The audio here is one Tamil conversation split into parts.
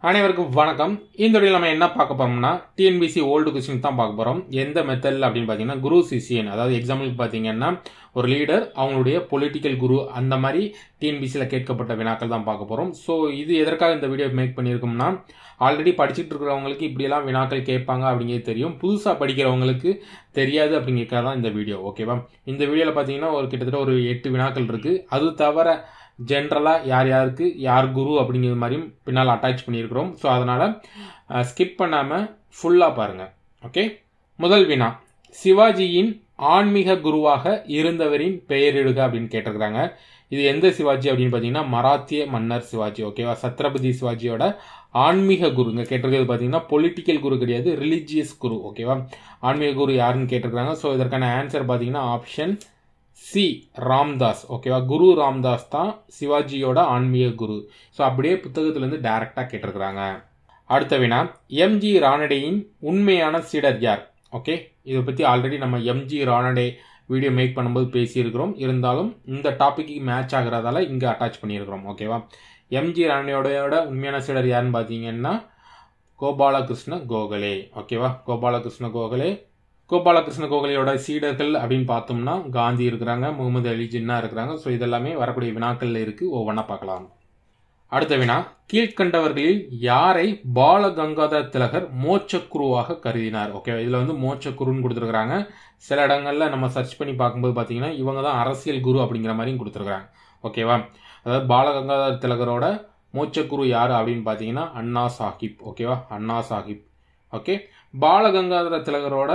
அனைவருக்கும் வணக்கம். இந்த வீடியோல நம்ம என்ன பார்க்க போறோம்னா டிஎன்பிசி ஓல்டு கொஸ்டின் தான் பார்க்க போறோம். எந்த மெத்தட்ல அப்படின்னு பாத்தீங்கன்னா குரு சிஷியன், அதாவது எக்ஸாம்பிளுக்கு பாத்தீங்கன்னா ஒரு லீடர் அவங்களுடைய பொலிட்டிக்கல் குரு, அந்த மாதிரி டிஎன்பிசில கேட்கப்பட்ட வினாக்கள் தான் பார்க்க போறோம். ஸோ இது எதற்காக இந்த வீடியோ மேக் பண்ணியிருக்கோம்னா, ஆல்ரெடி படிச்சுட்டு இருக்கிறவங்களுக்கு இப்படியெல்லாம் வினாக்கள் கேட்பாங்க அப்படிங்கிறது தெரியும், புதுசாக படிக்கிறவங்களுக்கு தெரியாது அப்படிங்கிறதுக்காக தான் இந்த வீடியோ. ஓகேவா? இந்த வீடியோவில் பார்த்தீங்கன்னா கிட்டத்தட்ட ஒரு 8 வினாக்கள் இருக்கு. அது தவிர ஜென்ரலாக யார் யாருக்கு யார் குரு அப்படிங்கிற மாதிரியும் பின்னால் அட்டாச் பண்ணியிருக்கிறோம். ஸோ அதனால் ஸ்கிப் பண்ணாமல் ஃபுல்லாக பாருங்கள். ஓகே, முதல் வினா, சிவாஜியின் ஆன்மீக குருவாக இருந்தவரின் பெயரிடுக அப்படின்னு கேட்டிருக்கிறாங்க. இது எந்த சிவாஜி அப்படின்னு பார்த்தீங்கன்னா மராத்திய மன்னர் சிவாஜி. ஓகேவா? சத்ரபதி சிவாஜியோட ஆன்மீக குருங்க கேட்டிருக்கிறது பார்த்தீங்கன்னா பொலிட்டிக்கல் குரு கிடையாது, ரிலிஜியஸ் குரு. ஓகேவா? ஆன்மீக குரு யாருன்னு கேட்டிருக்கிறாங்க. ஸோ இதற்கான ஆன்சர் பார்த்தீங்கன்னா ஆப்ஷன் சி, ராம்தாஸ். ஓகேவா? குரு ராம்தாஸ் தான் சிவாஜியோட ஆன்மீக குரு. ஸோ அப்படியே புத்தகத்திலிருந்து டைரக்டா கேட்டிருக்கிறாங்க. அடுத்த வினா, எம்ஜி ரானடேயின் உண்மையான சீடர் யார்? ஓகே, இதை பத்தி ஆல்ரெடி நம்ம எம்ஜி ரானடே வீடியோ மேக் பண்ணும்போது பேசியிருக்கிறோம். இருந்தாலும் இந்த டாபிக்கு மேட்ச் ஆகிறதால இங்க அட்டாச் பண்ணியிருக்கிறோம். ஓகேவா? எம்ஜி ரானடேயோட உண்மையான சீடர் யாருன்னு பார்த்தீங்கன்னா கோபாலகிருஷ்ண கோகலே. ஓகேவா? கோபாலகிருஷ்ண கோகலே. கோபாலகிருஷ்ண கோகலையோட சீடர்கள் அப்படின்னு பார்த்தோம்னா காந்தி இருக்கிறாங்க, முகமது அலி ஜின்னா இருக்கிறாங்க. ஸோ இதெல்லாமே வரக்கூடிய வினாக்கள்ல இருக்கு, ஒவ்வொன்றா பார்க்கலாம். அடுத்த வினா, கீழ்கண்டவர்களில் யாரை பால கங்காதர திலகர் மோட்சக்குருவாக கருதினார்? ஓகே, இதுல மோட்சக்குருன்னு கொடுத்துருக்காங்க. சில இடங்கள்ல நம்ம சர்ச் பண்ணி பார்க்கும்போது பார்த்தீங்கன்னா இவங்க தான் அரசியல் குரு அப்படிங்கிற மாதிரியும் கொடுத்துருக்காங்க. ஓகேவா? அதாவது பால கங்காதர திலகரோட மோட்சக்குரு யாரு அப்படின்னு பார்த்தீங்கன்னா அண்ணா சாஹிப். ஓகேவா? அண்ணா சாஹிப். ஓகே, பால கங்காதர திலகரோட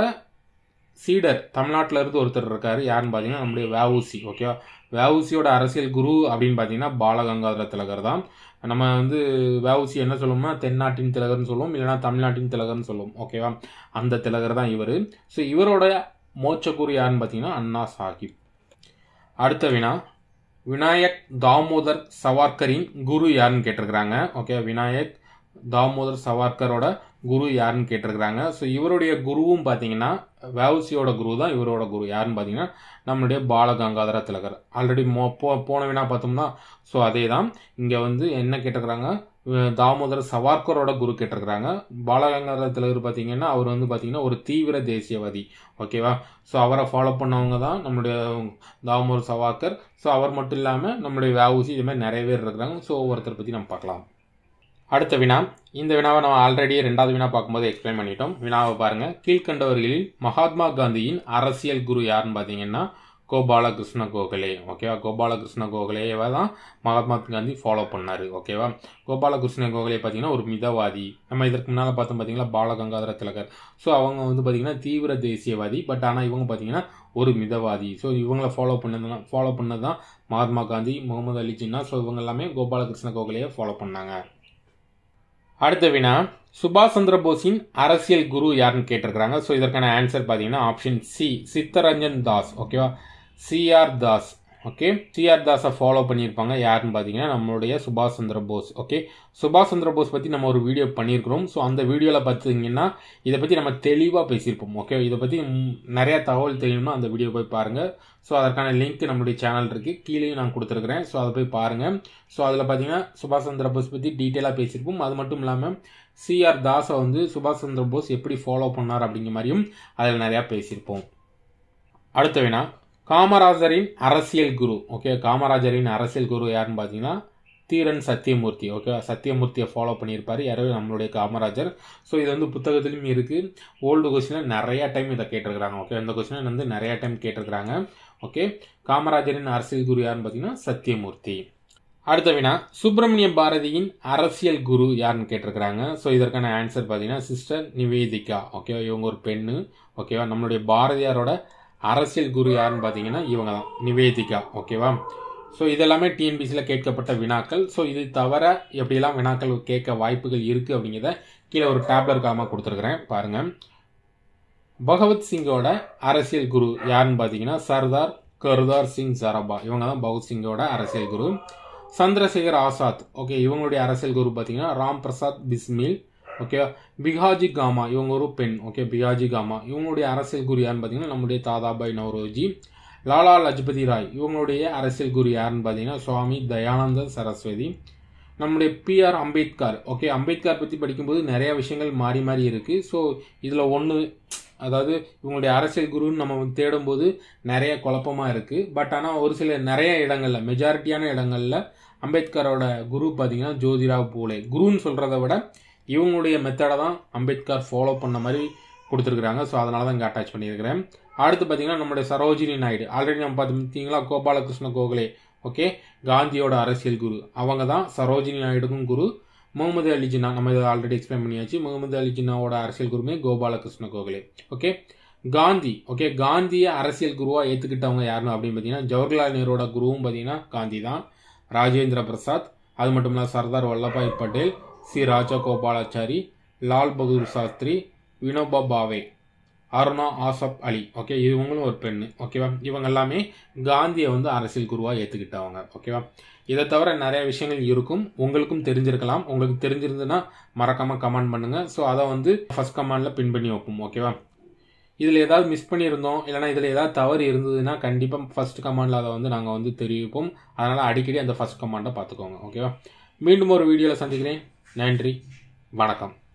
சீடர் தமிழ்நாட்டில் இருந்து ஒருத்தர் இருக்காரு, யாருன்னு பார்த்தீங்கன்னா நம்முடைய வஉசி. ஓகேவா? வஉசியோட அரசியல் குரு அப்படின்னு பார்த்தீங்கன்னா பாலகங்காதர திலகர் தான். நம்ம வஉசி என்ன சொல்லுவோம்னா தென்னாட்டின் திலகர்னு சொல்லுவோம், இல்லைன்னா தமிழ்நாட்டின் திலகர்னு சொல்லுவோம். ஓகேவா? அந்த திலகர் தான் இவர். ஸோ இவரோட மோட்சக்குரு யாருன்னு பார்த்தீங்கன்னா அண்ணா சாஹிப். அடுத்த வினா, விநாயக் தாமோதர் சவார்கரின் குரு யாருன்னு கேட்டிருக்கிறாங்க. ஓகே, விநாயக் தாமோதர் சவார்கரோட குரு யாருன்னு கேட்டிருக்கிறாங்க. ஸோ இவருடைய குருவும் பார்த்தீங்கன்னா வஉசியோட குரு தான் இவரோட குரு. யாருன்னு பார்த்தீங்கன்னா நம்மளுடைய பாலகங்காதர திலகர். ஆல்ரெடி போன வினா பார்த்தோம்னா ஸோ அதே தான் இங்கே என்ன கேட்டிருக்கிறாங்க, தாமோதர சவார்கரோட குரு கேட்டிருக்கிறாங்க. பாலகங்காதர திலகர் பார்த்தீங்கன்னா அவர் பார்த்தீங்கன்னா ஒரு தீவிர தேசியவாதி. ஓகேவா? ஸோ அவரை ஃபாலோ பண்ணவங்க தான் நம்மளுடைய தாமோதர் சவார்கர். ஸோ அவர் மட்டும் இல்லாமல் நம்மளுடைய வஉசி, இது மாதிரி நிறைய பேர் இருக்கிறாங்க. ஸோ ஒவ்வொருத்தரை பற்றி நம்ம பார்க்கலாம். அடுத்த வினா, இந்த வினாவை நம்ம ஆல்ரெடி 2வது வினா பார்க்கும்போது எக்ஸ்பிளைன் பண்ணிட்டோம். வினாவை பாருங்க. கீழ்கண்டவர்களில் மகாத்மா காந்தியின் அரசியல் குரு யாருன்னு பார்த்தீங்கன்னா கோபாலகிருஷ்ண கோகலே. ஓகேவா? கோபாலகிருஷ்ண கோகலேவை தான் மகாத்மா காந்தி ஃபாலோ பண்ணாரு. ஓகேவா? கோபாலகிருஷ்ண கோகலே பார்த்தீங்கன்னா ஒரு மிதவாதி. நம்ம இதற்கு முன்னால் பார்த்தோம் பார்த்தீங்களா பாலகங்காதர திலகர். ஸோ அவங்க பார்த்தீங்கன்னா தீவிர தேசியவாதி. பட் ஆனால் இவங்க பார்த்தீங்கன்னா ஒரு மிதவாதி. ஸோ இவங்களை ஃபாலோ பண்ணது தான் மகாத்மா காந்தி, முகமது அலி ஜின்னா. ஸோ இவங்க எல்லாமே கோபாலகிருஷ்ண கோகலையை ஃபாலோ பண்ணாங்க. அடுத்த வினா, சுபாஷ் சந்திர போஸின் அரசியல் குரு யாருன்னு கேட்டிருக்கிறாங்க. ஸோ இதற்கான ஆன்சர் பார்த்தீங்கன்னா ஆப்ஷன் சி, சித்தரஞ்சன் தாஸ். ஓகேவா? சிஆர் தாஸ். ஓகே, சிஆர் தாஸை ஃபாலோ பண்ணியிருப்பாங்க. யாருன்னு பார்த்தீங்கன்னா நம்மளுடைய சுபாஷ் சந்திர போஸ். ஓகே, சுபாஷ் சந்திர போஸ் பற்றி நம்ம ஒரு வீடியோ பண்ணியிருக்கிறோம். ஸோ அந்த வீடியோவில் பார்த்தீங்கன்னா இதை பற்றி நம்ம தெளிவாக பேசியிருப்போம். ஓகே, இதை பற்றி நிறைய தகவல் தெரியணும்னா அந்த வீடியோ போய் பாருங்கள். ஸோ அதற்கான லிங்க் நம்மளுடைய சேனல் இருக்குது, கீழேயும் நான் கொடுத்துருக்குறேன். ஸோ அதை போய் பாருங்கள். ஸோ அதில் பார்த்தீங்கன்னா சுபாஷ் சந்திர போஸ் பற்றி டீட்டெயிலாக பேசியிருப்போம். அது மட்டும் இல்லாமல் சிஆர் தாஸை சுபாஷ் சந்திர போஸ் எப்படி ஃபாலோ பண்ணார் அப்படிங்கிற மாதிரியும் அதில் நிறையா பேசியிருப்போம். அடுத்த வினா, காமராஜரின் அரசியல் குரு. ஓகே, காமராஜரின் அரசியல் குரு யாருன்னு பார்த்தீங்கன்னா தீரன் சத்தியமூர்த்தி. ஓகே, சத்தியமூர்த்தியை ஃபாலோ பண்ணியிருப்பாரு யாரு, நம்மளுடைய காமராஜர். ஸோ இது புத்தகத்திலும் இருக்கு. ஓல்டு கொஸ்டினில் நிறைய டைம் இதை கேட்டிருக்கிறாங்க. ஓகே, இந்த கொஸ்டின் நிறைய டைம் கேட்டிருக்கிறாங்க. ஓகே, காமராஜரின் அரசியல் குரு யாருன்னு பார்த்தீங்கன்னா சத்தியமூர்த்தி. அடுத்த வினா, சுப்பிரமணிய பாரதியின் அரசியல் குரு யாருன்னு கேட்டிருக்கிறாங்க. ஸோ இதற்கான ஆன்சர் பார்த்தீங்கன்னா சிஸ்டர் நிவேதிகா. ஓகே, இவங்க ஒரு பெண்ணு. ஓகேவா? நம்மளுடைய பாரதியாரோட அரசியல் குரு யாருன்னு பார்த்தீங்கன்னா இவங்க தான், நிவேதிகா. ஓகேவா? ஸோ இதெல்லாமே டிஎன்பிசியில் கேட்கப்பட்ட வினாக்கள். ஸோ இது தவிர எப்படியெல்லாம் வினாக்கள் கேட்க வாய்ப்புகள் இருக்கு அப்படிங்கிறத கீழே ஒரு டேப்லர் காமாக கொடுத்துருக்குறேன், பாருங்க. பகவத் சிங்கோட அரசியல் குரு யாருன்னு பார்த்தீங்கன்னா சர்தார் கர்தார் சிங் சராபா. இவங்க தான் பகவத் சிங்கோட அரசியல் குரு. சந்திரசேகர் ஆசாத். ஓகே, இவங்களுடைய அரசியல் குரு பார்த்தீங்கன்னா ராம் பிரசாத் பிஸ்மில். ஓகே, பிகாஜி காமா, இவங்க ஒரு பெண். ஓகே, பிகாஜி காமா. இவங்களுடைய அரசியல் குரு யாருன்னு பார்த்தீங்கன்னா நம்முடைய தாதாபாய் நவ்ரோஜி. லாலா லஜ்பதி ராய், இவங்களுடைய அரசியல் குரு யாருன்னு பார்த்தீங்கன்னா சுவாமி தயானந்த சரஸ்வதி. நம்முடைய பிஆர் அம்பேத்கர். ஓகே, அம்பேத்கர் பற்றி படிக்கும்போது நிறைய விஷயங்கள் மாறி மாறி இருக்குது. ஸோ இதில் ஒன்று, அதாவது இவங்களுடைய அரசியல் குருன்னு நம்ம தேடும்போது நிறைய குழப்பமாக இருக்குது. பட் ஆனால் ஒரு சில நிறைய இடங்களில், மெஜாரிட்டியான இடங்களில் அம்பேத்கரோட குரு பார்த்தீங்கன்னா ஜோதிராவ் பூலே. குருன்னு சொல்கிறத விட இவங்களுடைய மெத்தடை தான் அம்பேத்கர் ஃபாலோ பண்ண மாதிரி கொடுத்துருக்குறாங்க. ஸோ அதனால தான் இங்கே அட்டாச் பண்ணியிருக்கிறேன். அடுத்து பார்த்தீங்கன்னா நம்மளுடைய சரோஜினி நாயுடு. ஆல்ரெடி நம்ம பார்த்தீங்களா, கோபாலகிருஷ்ண கோகலே. ஓகே, காந்தியோட அரசியல் குரு அவங்க தான். சரோஜினி நாயுடுக்கும் குரு. முகமது அலி ஜின்னா நம்ம இதை ஆல்ரெடி எக்ஸ்பிளைன் பண்ணியாச்சு. முகமது அலி ஜின்னாவோட அரசியல் குருமே கோபாலகிருஷ்ண கோகலே. ஓகே, காந்தி. ஓகே, காந்தியை அரசியல் குருவாக ஏற்றுக்கிட்டவங்க யாருன்னு அப்படின்னு பார்த்தீங்கன்னா ஜவஹர்லால் நேருவோட குருவும் பார்த்தீங்கன்னா காந்தி தான். ராஜேந்திர பிரசாத், அது மட்டும் இல்லாமல் சர்தார் வல்லபாய் பட்டேல், சி ராஜகோபாலாச்சாரி, லால் பகதூர் சாஸ்திரி, வினோபா பாவே, அருணா ஆசப் அலி. ஓகே, இவங்களும் ஒரு பெண்ணு. ஓகேவா, இவங்க எல்லாமே காந்தியை வந்து அரசியல் குருவாக ஏற்றுக்கிட்டவங்க. ஓகேவா, இதை தவிர நிறைய விஷயங்கள் இருக்கும், உங்களுக்கும் தெரிஞ்சிருக்கலாம். உங்களுக்கு தெரிஞ்சிருந்துன்னா மறக்காமல் கமெண்ட் பண்ணுங்கள். ஸோ அதை வந்து ஃபர்ஸ்ட் கமெண்டில் பின் பண்ணி வைப்போம். ஓகேவா, இதில் ஏதாவது மிஸ் பண்ணியிருந்தோம், இல்லைனா இதில் ஏதாவது தவறு இருந்ததுன்னா கண்டிப்பாக ஃபர்ஸ்ட் கமெண்டில் அதை வந்து நாங்கள் வந்து தெரிவிப்போம். அதனால் அடிக்கடி அந்த ஃபர்ஸ்ட் கமெண்டை பார்த்துக்கோங்க. ஓகேவா, மீண்டும் ஒரு வீடியோவில் சந்திக்கிறேன். நன்றி, வணக்கம்.